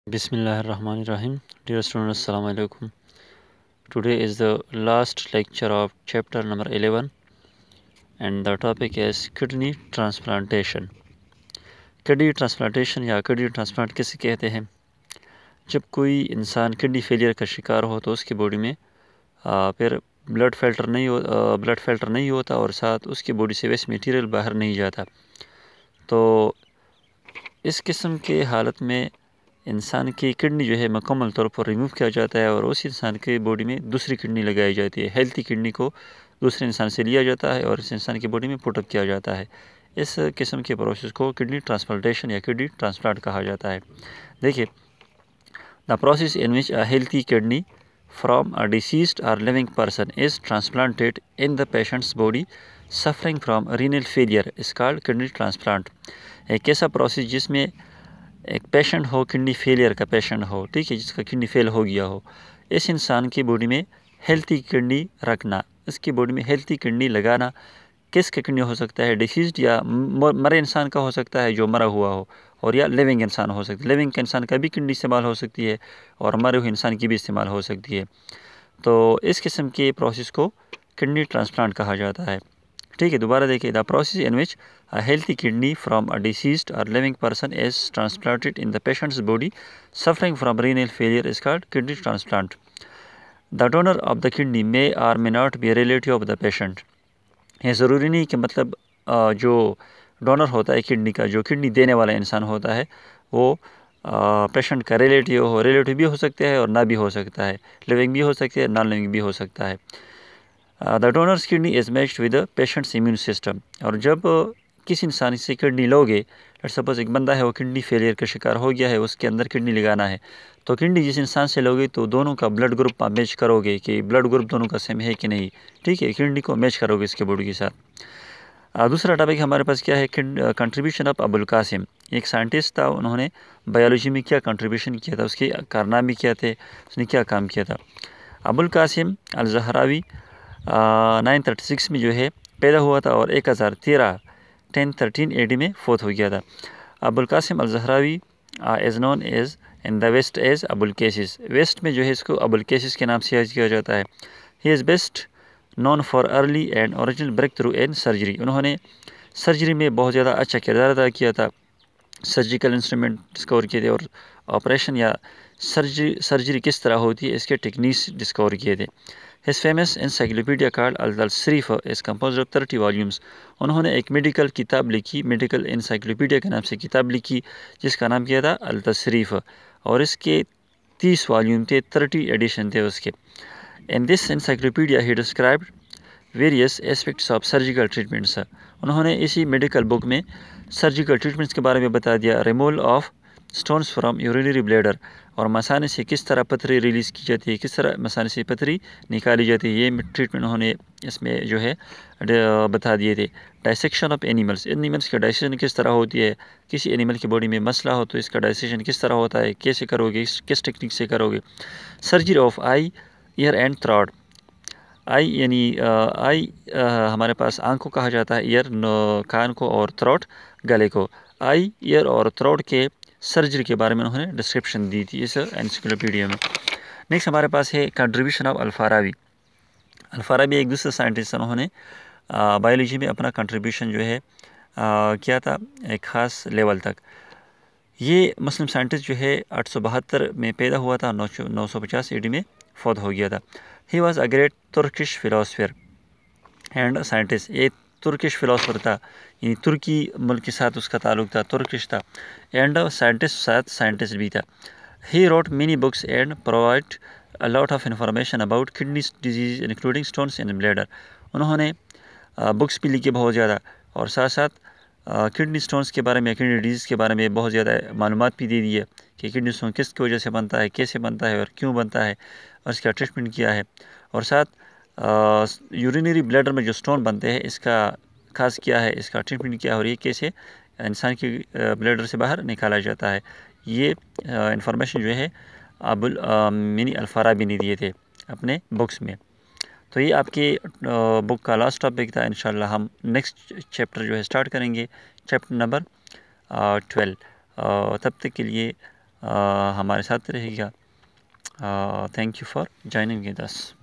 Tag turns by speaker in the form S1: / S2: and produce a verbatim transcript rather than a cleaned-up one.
S1: Bismillahirrahmanirrahim. Dear students, Assalamu alaikum. Today is the last lecture of chapter number eleven and the topic is kidney transplantation. Kidney transplantation या kidney transplant किसे कहते हैं? जब कोई इंसान kidney failure का शिकार हो तो उसकी बॉडी में आ, फिर ब्लड फिल्टर नहीं हो ब्लड फिल्टर नहीं होता और साथ उसकी बॉडी से वेस्ट मटेरियल बाहर नहीं जाता। तो इस किस्म के हालत में इंसान की किडनी जो है मुकम्मल तौर पर रिमूव किया जाता है और उस इंसान की बॉडी में दूसरी किडनी लगाई जाती है। हेल्थी किडनी को दूसरे इंसान से लिया जाता है और इस इंसान की बॉडी में पुटअप किया जाता है। इस किस्म के प्रोसेस को किडनी ट्रांसप्लांटेशन या किडनी ट्रांसप्लांट कहा जाता है। देखिए, the process in which a healthy kidney from a deceased or living person is transplanted in the patient's body suffering from renal failure is called kidney transplant. एक ऐसा process जिसमें एक patient हो, kidney failure का patient हो, ठीक है, जिसका किडनी फेल हो गया हो, इस इंसान की बॉडी में हेल्थी किडनी रखना, इसकी बॉडी में हेल्थी किडनी लगाना। किसका किडनी हो सकता है? डिसीज्ड या मरे इंसान का हो सकता है जो मरा हुआ हो, और या लिविंग इंसान हो सकता है। लिविंग इंसान का भी किडनी इस्तेमाल हो सकती है और मरे हुए इंसान की भी इस्तेमाल हो सकती है। तो इस किस्म के प्रोसेस को किडनी ट्रांसप्लांट कहा जाता है। ठीक है, दोबारा देखिए, the process in which a healthy kidney from a deceased or living person is transplanted in the patient's body suffering from renal failure is called kidney transplant. The donor of the kidney may or may not be relative of the patient. ये ज़रूरी नहीं कि मतलब जो donor होता है kidney का, जो किडनी देने वाला इंसान होता है, वो पेशेंट का रिलेटिव हो। रिलेटिव भी हो सकता है और ना भी हो सकता है, लिविंग भी हो सकती है, नॉन लिविंग भी हो सकता है। The donor's kidney is matched with the patient's immune system. और जब किसी इंसान से किडनी लोगे, लेट्स सपोज एक बंदा है वो किडनी फेलियर का शिकार हो गया है, उसके अंदर किडनी लगाना है, तो किडनी जिस इंसान से लोगे तो दोनों का ब्लड ग्रुप आप मैच करोगे कि ब्लड ग्रुप दोनों का सेम है कि नहीं। ठीक है, किडनी को मैच करोगे इसके बॉडी के साथ। uh, दूसरा टॉपिक हमारे पास क्या है? Contribution of Abul Qasim. एक साइंटिस्ट था, उन्होंने बायोलॉजी में क्या कंट्रीब्यूशन किया था, उसके कारनामे क्या थे, उसने क्या काम किया था। Abul Qasim al Zahrawi nine thirty six में जो है पैदा हुआ था और एक हज़ार तेरह टेन थर्टीन ए डी में फोत हो गया था। Abul Qasim al Zahrawi as known as in the West as Abulcasis. West में जो है इसको अबुल केसिस के नाम से याद किया जाता है। He is best known for early and original breakthrough in surgery. उन्होंने सर्जरी में बहुत ज़्यादा अच्छा किरदार अदा किया था, सर्जिकल इंस्ट्रूमेंट डिस्कवर किए थे और ऑपरेशन या सर्जरी सर्जरी किस तरह होती है इसके टेक्निक्स डिस्कवर किए थे। His famous encyclopedia called Al-Sharif is composed of thirty volumes. उन्होंने एक मेडिकल किताब लिखी, मेडिकल encyclopedia के नाम से किताब लिखी, जिसका नाम किया था अल-तशरीफ, और इसके तीस वॉल्यूम थे, थर्टी एडिशन थे उसके। In this encyclopedia he described various aspects of surgical treatments. उन्होंने इसी मेडिकल बुक में सर्जिकल ट्रीटमेंट्स के बारे में बता दिया। Removal of stones from urinary bladder, और मसाने से किस तरह पथरी रिलीज़ की जाती है, किस तरह मसाने से पथरी निकाली जाती है, ये ट्रीटमेंट उन्होंने इसमें जो है बता दिए थे। डाइसेक्शन ऑफ एनिमल्स, एनिमल्स का डाइसेक्शन किस तरह होती है, किसी एनिमल की बॉडी में मसला हो तो इसका डाइसेक्शन किस तरह होता है, कैसे करोगे, किस टेक्निक से करोगे। Surgery of eye, ear and throat. Eye यानी आई हमारे पास आँख को कहा जाता है, ईयर कान को, और थ्रोट गले को। आई, ईयर और थ्रोट के सर्जरी के बारे में उन्होंने डिस्क्रिप्शन दी थी इस एनसाइक्लोपीडिया में। नेक्स्ट हमारे पास है कंट्रीब्यूशन ऑफ अल-फारावी। अल-फारावी एक दूसरे साइंटिस्ट, उन्होंने बायोलॉजी में अपना कंट्रीब्यूशन जो है आ, किया था एक ख़ास लेवल तक। ये मुस्लिम साइंटिस्ट जो है आठ सौ बहत्तर में पैदा हुआ था, नौ सौ पचास एडी में फौत हो गया था। He was a great Turkish philosopher and scientist. ये तुर्किश फिलोसफर था, यानी तुर्की मुल्क के साथ उसका ताल्लुक था, तुर्किश था, एंड साइंटिस्ट साथ साइंटिस्ट भी था। He wrote many books and provide a lot of information about kidney disease including stones in bladder. उन्होंने बुक्स भी लिखी बहुत ज़्यादा, और साथ साथ किडनी स्टोन्स के बारे में, किडनी डिजीज़ के बारे में बहुत ज़्यादा मालूमात भी दे दी है कि किडनी स्टोन किस की वजह से बनता है, कैसे बनता है और क्यों बनता है, और इसका ट्रीटमेंट किया है। और साथ यूरिनरी ब्लैडर में जो स्टोन बनते हैं इसका खास क्या है, इसका ट्रीटमेंट क्या है, और ये कैसे इंसान की ब्लैडर से बाहर निकाला जाता है, ये इंफॉर्मेशन जो है अबुल मिनी अल-फारावी ने दिए थे अपने बुक्स में। तो ये आपके बुक का लास्ट टॉपिक था। इंशाल्लाह हम नेक्स्ट चैप्टर जो है स्टार्ट करेंगे, चैप्टर नंबर ट्वेल्व। तब तक के लिए ہمارے ساتھ رہے گا. Thank you for joining with us.